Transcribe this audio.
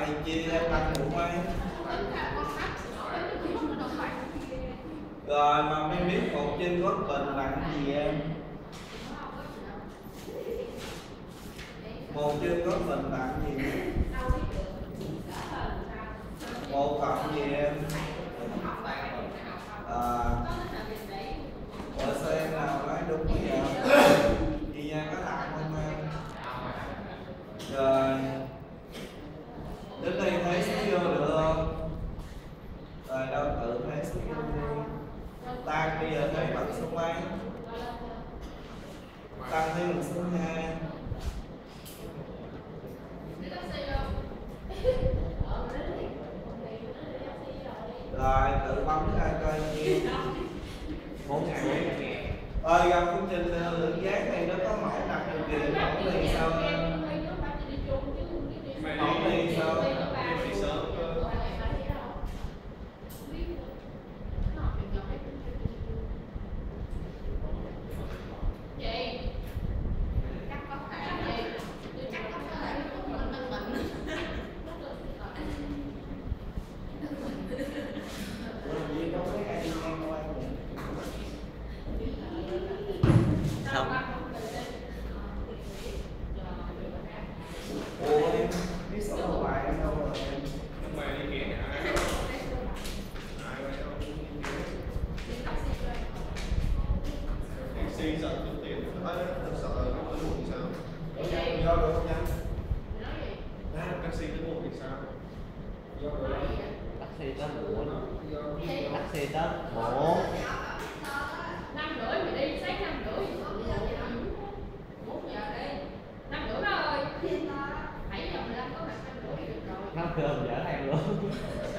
thầy chia em ăn ngủ mấy. Rồi mà mới biết một trên góc bình bằng gì em? Một trên góc bình bằng gì? Một cộng gì em? Ở xem nào nói đúng bây giờ. Chị Nha có làm không em? Rồi đến đây thấy số vô được không? Rồi đâu tự thấy số vô đi. Tan bây giờ thấy bằng số mấy? Tăng thấy bằng số 2. Rồi tự bấm ra coi nhiêu. 4.000. Gặp phương trình lượng giác này nó có mẫu đặt điều kiện mẫu này sao em? Mẫu này sao? Ủa em biết số đầu bài em đâu rồi em? Taxi sợ tốn tiền, sợ nó tới muộn thì sao? Do được không nhanh? Taxi tới muộn thì sao? Taxi tới muộn. Taxi tới muộn. 5:30 mình đi, sáng 5:30 1 giờ đi. 5:30 thôi. 7:15 có mặt 5:30 được rồi. Nó cơm dở hàng luôn.